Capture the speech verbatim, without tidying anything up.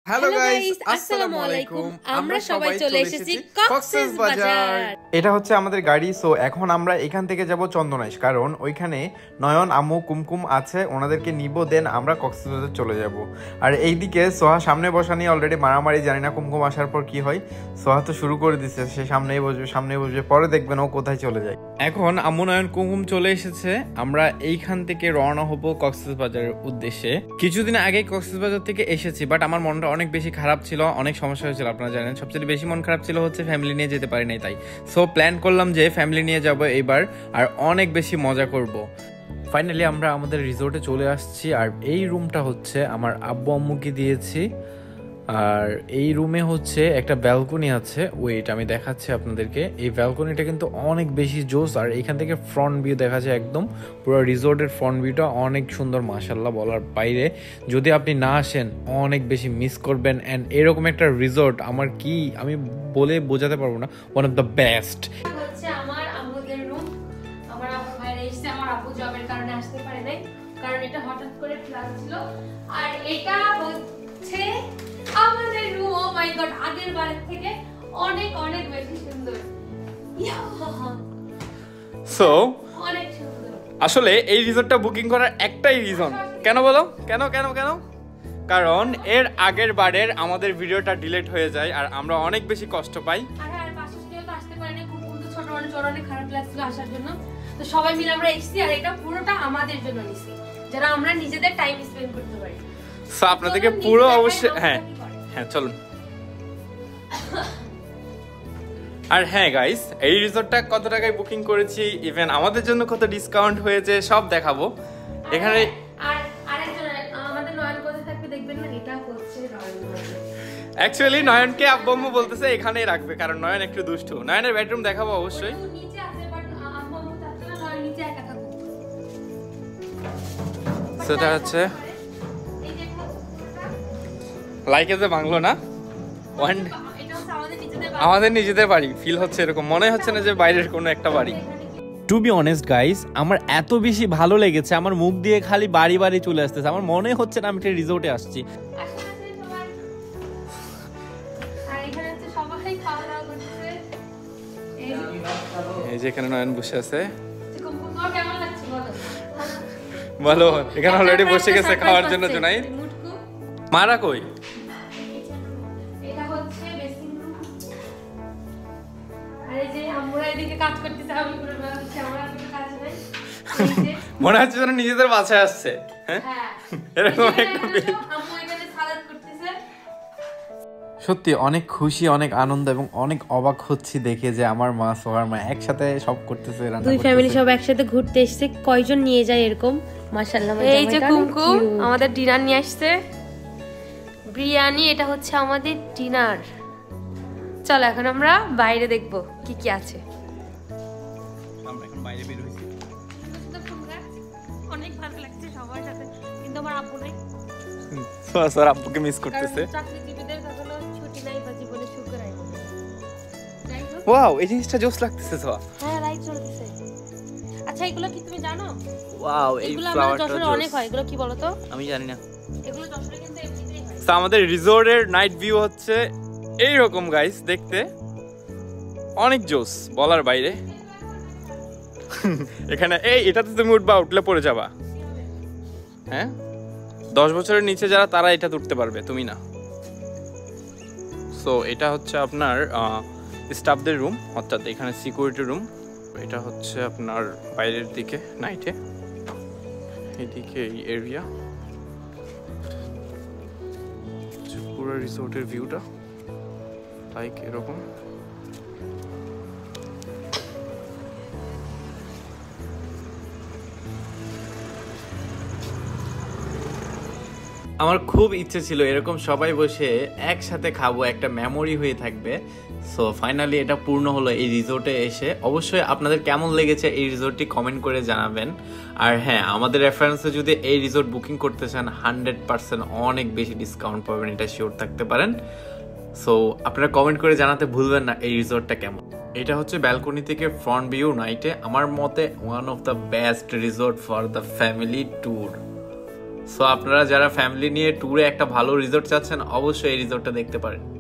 Hello guys, আসসালামু আলাইকুম। আমরা সবাই চলে এসেছি কক্সবাজার। এটা হচ্ছে আমাদের গাড়ি। সো এখন আমরা এখান থেকে যাব চন্দনাইশ, কারণ ওইখানে নয়ন, আম্মু, কুমকুম আছে, ওনাদেরকে নিব, দেন আমরা কক্সবাজার চলে যাব। আর এইদিকে সোহা সামনে বসা নিয়ে অলরেডি মারামারি, জানি না কুমকুম আসার পর কি হয়। সোহা তো শুরু করে দিচ্ছে, সে সামনেই বসবে সামনেই বসবে পরে দেখবেন ও কোথায় চলে যায়। এখন আম্মু, নয়ন, কুমকুম চলে এসেছে। আমরা এইখান থেকে রওনা হব কক্সবাজারের উদ্দেশ্যে। কিছুদিন আগে কক্সবাজার থেকে এসেছি, বাট আমার মনটা অনেক বেশি খারাপ ছিল, অনেক সমস্যা হয়েছিল, আপনারা জানেন। সবচেয়ে বেশি মন খারাপ ছিল হচ্ছে ফ্যামিলি নিয়ে যেতে পারি নাই, তাই সো প্ল্যান করলাম যে ফ্যামিলি নিয়ে যাব এইবার, আর অনেক বেশি মজা করব। ফাইনালি আমরা আমাদের রিসোর্টে চলে আসছি, আর এই রুমটা হচ্ছে আমার আব্বু আম্মুকে দিয়েছি। আর এই রুমে হচ্ছে একটা ব্যালকনি আছে, ওয়েট আমি দেখাচ্ছি আপনাদেরকে। এই ব্যালকনিটা কিন্তু অনেক বেশি জোস, আর এখান থেকে ফ্রন্ট ভিউ দেখা যায় একদম পুরো রিসোর্টের ফ্রন্ট ভিউটা অনেক সুন্দর, মাশাআল্লাহ বলার বাইরে। যদি আপনি না আসেন অনেক বেশি মিস করবেন। অ্যান্ড এরকম একটা রিসোর্ট আমার কি আমি বলে বোঝাতে পারবো না, ওয়ান অফ দ্য বেস্ট। হচ্ছে আমার আম্মুদের রুম। আমার আব্বু বাইরে এসেছে, আমার আব্বু জবের কারণে আসতে পারে নাই, কারণ এটা হঠাৎ করে প্ল্যান ছিল। আর এটা হচ্ছে আমাদের রুম। ও মাই গড, আগের বারের থেকে অনেক অনেক বেশি সুন্দর। সো অনেক সুন্দর। আসলে এই রিসোর্টটা বুকিং করার একটাই রিজন, কেন বলো? কেন কেন কেন কারণ এর আগের বারের আমাদের ভিডিওটা ডিলিট হয়ে যায়, আর আমরা অনেক বেশি কষ্ট পাই। আর আর পাশে কেউ তো আসতে পারে না, খুব কিন্তু ছোট অনেক ছোট অনেক খারাপ লাগছিল আসার জন্য। তো সবাই মিলে আমরা এসেছি, আর এটা পুরোটা আমাদের জন্য নিছি, যারা আমরা নিজেদের টাইম স্পেন্ড করতে পারি। সো আপনাদেরকে পুরো অবশ্যই হ্যাঁ হ্যাঁ চলুন। আর হ্যাঁ গাইস, এই রিসোর্টটা কত টাকায় বুকিং করেছি, ইভেন আমাদের জন্য কত ডিসকাউন্ট হয়েছে সব দেখাবো এখানে। আর আরেকজন আমাদের নয়ন কোথায় থাকবে দেখবেন না, এটা হচ্ছে নয়ন। অ্যাকচুয়ালি নয়নকে আব্বু আম্মু বলতেছে এখানেই রাখবে, কারণ নয়ন একটু দুষ্টু। নয়নের বেডরুম দেখাবো অবশ্যই। নিচে আছে, বাট আব্বু আম্মু থাকছে না, নয়ন নিচে একা থাকবে। সেটা হচ্ছে লাইক এজ এ বাংলো না, ওয়ান আমাদের নিজেদের বাড়ি ফিল হচ্ছে, এরকম মনে হচ্ছে না যে বাইরের কোনো একটা বাড়ি। টু বি অনেস্ট গাইস, আমার এত বেশি ভালো লেগেছে, আমার মুখ দিয়ে খালি বাড়ি বাড়ি চলে আসতেছে, আমার মনে হচ্ছে না আমি একটা রিসোর্টে আসছি। এই যে এখানে নয়ন বসে আছে, বলো। এখানে অলরেডি বসে গেছে খাওয়ার জন্য জুনাইদ। মারা কই? মনে হচ্ছে যেন নিজেদের বাসায় আসছে। সত্যি অনেক খুশি, অনেক আনন্দ এবং অনেক অবাক হচ্ছি দেখে যে আমার মা, সোহার মা একসাথে সব করতেছে, দুই ফ্যামিলি সব একসাথে ঘুরতে এসেছে। কয়জন নিয়ে যায় এরকম, মাশাআল্লাহ। এই যে কুমকুম আমাদের ডিনার নিয়ে আসছে, বিরিয়ানি। এটা হচ্ছে আমাদের ডিনার। চলো এখন আমরা বাইরে দেখবো কি কি আছে। আমরা এখন বাইরে বের হইছি, অনেক ভালো লাগছে সবার সাথে, কিন্তু আমার আব্বু নাই। স্যার আব্বুকে মিস করতেছে। চাকরিজীবীদের কখনো ছুটি নাই বা জীবনে সুখ নাই। ওয়াও, এই জিনিসটা জোস লাগতেছে তো। হ্যাঁ, লাইট জ্বলতেছে। আচ্ছা, এগুলো কি তুমি জানো? ওয়াও, এই ফ্লাওয়ারটা যশোরে অনেক হয়। এগুলো কি বলো তো? আমি জানি না। এগুলো যশোরে কিন্তু এমনিতেই হয়। তো আমাদের রিসোর্টের নাইট ভিউ হচ্ছে এই রকম গাইস, দেখতে অনেক জোস বলার বাইরে। এখানে এই এটাতে তুমি উঠবা, উঠলে পড়ে যাবা। হ্যাঁ, দশ বছরের নিচে যারা তারা এটা উঠতে পারবে, তুমি না। সো এটা হচ্ছে আপনার স্টাফদের রুম, অর্থাৎ এখানে সিকিউরিটি রুম। এটা হচ্ছে আপনার বাইরের দিকে নাইটে, এইদিকে এই এরিয়া, পুরো রিসোর্টের ভিউটা লাইক এরকম। আমার খুব ইচ্ছে ছিল এরকম সবাই বসে একসাথে খাবো, একটা মেমোরি হয়ে থাকবে। সো ফাইনালি এটা পূর্ণ হলো এই রিসোর্টে এসে। অবশ্যই আপনাদের কেমন লেগেছে এই রিসোর্টটি কমেন্ট করে জানাবেন। আর হ্যাঁ, আমাদের রেফারেন্সে যদি এই রিসোর্ট বুকিং করতে চান হান্ড্রেড পার্সেন্ট অনেক বেশি ডিসকাউন্ট পাবেন, এটা শিওর থাকতে পারেন। সো আপনারা কমেন্ট করে জানাতে ভুলবেন না এই রিসোর্টটা কেমন। এটা হচ্ছে ব্যালকনি থেকে ফ্রন্ট ভিউ নাইটে, আমার মতে one of the best resort for the family tour. So আপনারা যারা ফ্যামিলি নিয়ে ট্যুরে একটা ভালো রিসোর্ট চাচ্ছেন অবশ্যই এই রিসোর্টটা দেখতে পারেন।